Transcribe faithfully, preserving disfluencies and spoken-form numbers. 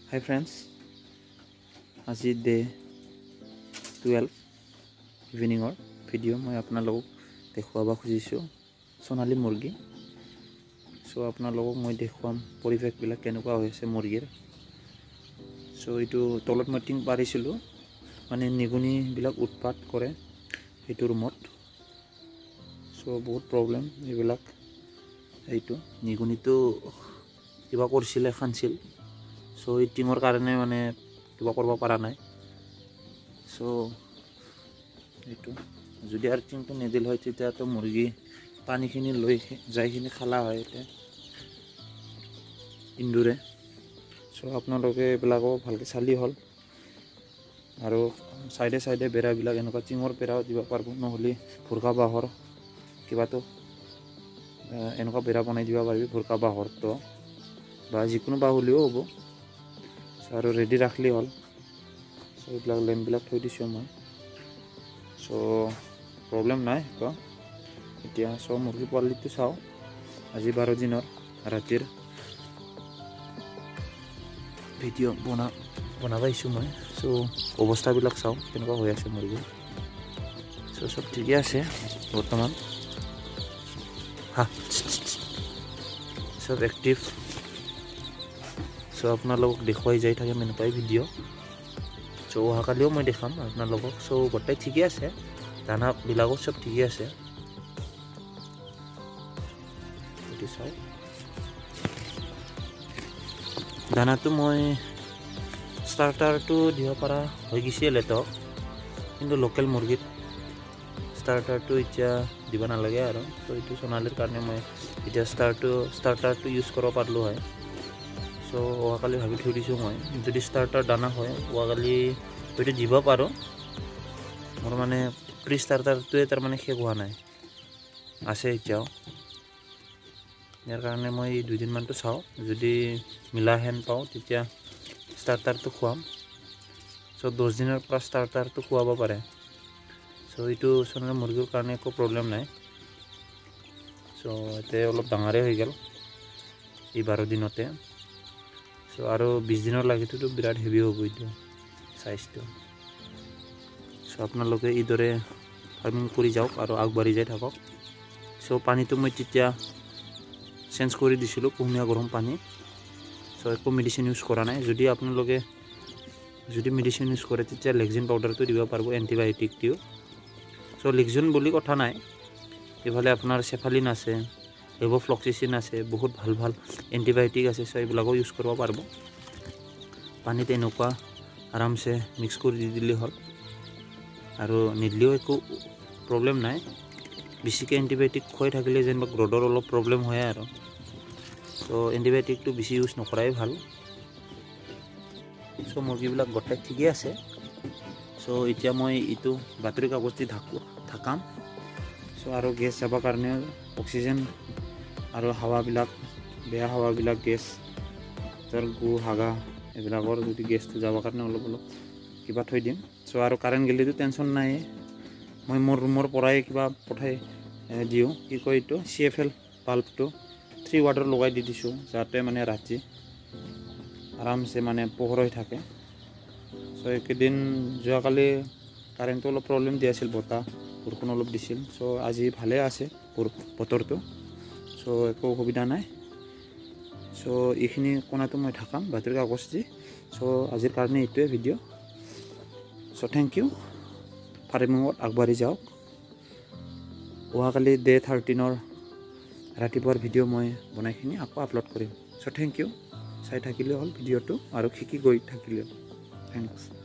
Hi friends, আজি day twelve ইভিনিঙৰ video' মই আপোনালোকক দেখুৱাব খুজিছোঁ সোণালী মুৰ্গী। চ' আপোনালোকক মই দেখুৱাম পৰিৱেশবিলাক কেনেকুৱা হৈছে মুৰ্গীৰ। চ' এইটো তলত মই টিং পাৰিছিলোঁ, মানে নিগনিবিলাক উৎপাত কৰে সেইটো ৰুমত। চ' বহুত প্ৰব্লেম এইবিলাক। এইটো নিগনিটো কিবা কৰিছিলে, খানছিল। চ' এই টিঙৰ কাৰণে মানে কিবা কৰিব পৰা নাই। চ' এইটো যদি আৰু টিংটো নিদিল হয় তেতিয়াতো মুৰ্গী পানীখিনি লৈ যাইখিনি খালা হয় এতিয়া ইন্দুৰে। চ' আপোনালোকে এইবিলাকো ভালকৈ চালি হ'ল। আৰু চাইডে চাইডে বেৰাবিলাক এনেকুৱা টিঙৰ বেৰাও দিব পাৰিব, নহ'লে ভুৰকা বাঁহৰ কিবাটো এনেকুৱা বেৰা বনাই দিব পাৰিবি, ভুৰকা বাঁহৰটো বা যিকোনো বাঁহ হ'লেও হ'ব। আৰু ৰেডি ৰাখিলেই হ'ল। চ' এইবিলাক লেম্পবিলাক থৈ দিছোঁ মই। চ' প্ৰব্লেম নাই তো এতিয়া। চ' মুৰ্গী পোৱালিটো চাওঁ, আজি বাৰ দিনৰ ৰাতিৰ ভিডিঅ' বনা বনাব আহিছোঁ মই। চ' অৱস্থাবিলাক চাওঁ কেনেকুৱা হৈ আছে মুৰ্গী। চ' চব ঠিকে আছে বৰ্তমান। হা চব এক্টিভ। চ' আপোনালোকক দেখুৱাই যাই থাকিম এনেকুৱাই ভিডিঅ'। চ' অহাকালিও মই দেখাম আপোনালোকক। চ' গোটেই ঠিকে আছে, দানাবিলাকো চব ঠিকে আছে। এইটো চাওক, দানাটো মই ষ্টাৰ্টাৰটো দিব পৰা হৈ গৈছিল এটো, কিন্তু লোকেল মুৰ্গীত ষ্টাৰ্টাৰটো এতিয়া দিব নালাগে আৰু। চ' এইটো সোণালীৰ কাৰণে মই এতিয়া ষ্টাৰটো ষ্টাৰ্টাৰটো ইউজ কৰিব পাৰিলোঁ হয়। চ' অহাকালি ভাবি থৈ দিছোঁ মই, যদি ষ্টাৰ্টাৰ দানা হয় অহাকালি হয়তো দিব পাৰোঁ। মোৰ মানে প্ৰি ষ্টাৰ্টাৰটোৱে তাৰমানে শেষ হোৱা নাই, আছে এতিয়াও। ইয়াৰ কাৰণে মই দুদিনমানটো চাওঁ, যদি মিলা হেন পাওঁ তেতিয়া ষ্টাৰ্টাৰটো খুৱাম। চ' দহ দিনৰ পৰা ষ্টাৰ্টাৰটো খুৱাব পাৰে। চ' এইটো সোণালী মুৰ্গীৰ কাৰণে একো প্ৰব্লেম নাই। চ' এতিয়া অলপ ডাঙৰেই হৈ গ'ল এই বাৰ দিনতে। চ' আৰু বিছ দিনৰ লাগেতো বিৰাট হেভি হ'ব এইটো চাইজটো। চ' আপোনালোকে এইদৰে ফাৰ্মিং কৰি যাওক আৰু আগবাঢ়ি যাই থাকক। চ' পানীটো মই তেতিয়া চেঞ্জ কৰি দিছিলোঁ, কুহুমীয়া গৰম পানী। চ' একো মেডিচিন ইউজ কৰা নাই। যদি আপোনালোকে যদি মেডিচিন ইউজ কৰে তেতিয়া লেকজিন পাউডাৰটো দিব পাৰিব, এণ্টিবায়'টিক দিওঁ। চ' লেকজিন বুলি কথা নাই, এইফালে আপোনাৰ চেফালিন আছে, লেভ'ফ্লক্সিচিন আছে, বহুত ভাল ভাল এণ্টিবায়'টিক আছে। চ' এইবিলাকো ইউজ কৰিব পাৰিব। পানীত এনেকুৱা আৰামছে মিক্স কৰি দি দিলেই হ'ল, আৰু নিদিলেও একো প্ৰব্লেম নাই। বেছিকৈ এণ্টিবায়'টিক খুৱাই থাকিলে যেনিবা গ্ৰ'থৰ অলপ প্ৰব্লেম হয় আৰু। চ' এণ্টিবায়'টিকটো বেছি ইউজ নকৰাই ভাল। চ' মুৰ্গীবিলাক গোটেই ঠিকেই আছে। চ' এতিয়া মই এইটো বাতৰি কাগজ দি ঢাকোঁ ঢাকাম। চ' আৰু গেছ যাবৰ কাৰণে অক্সিজেন আৰু হাৱাবিলাক, বেয়া হাৱাবিলাক, গেছ তাৰ গু হাগা এইবিলাকৰ যদি গেছটো যাবৰ কাৰণে অলপ অলপ কিবা থৈ দিম। চ' আৰু কাৰেণ্ট গেলেতো টেনশ্যন নাই, মই মোৰ ৰুমৰ পৰাই কিবা পঠাই দিওঁ, কি কয় এইটো চি এফ এল বাল্বটো থ্ৰী ৱাটৰ লগাই দি দিছোঁ, যাতে মানে ৰাতি আৰামছে মানে পোহৰ হৈ থাকে। চ' এইকেইদিন যোৱাকালি কাৰেণ্টটো অলপ প্ৰব্লেম দি আছিল, বতাহ বৰষুণ অলপ দিছিল। চ' আজি ভালে আছে বতৰটো। চ' একো অসুবিধা নাই। চ' এইখিনি কোণাটো মই ঢাকাম বাতৰি কাগজ দি। চ' আজিৰ কাৰণে এইটোৱে ভিডিঅ'। So' thank you. ফাৰ্মিঙত আগবাঢ়ি যাওক। অহাকালি ডে থাৰ্টিনৰ ৰাতিপুৱাৰ ভিডিঅ' মই বনাইখিনি আকৌ আপলোড কৰিম। So' thank you. চাই থাকিলে হ'ল ভিডিঅ'টো আৰু শিকি গৈ থাকিলে হ'ল। থেংকছ।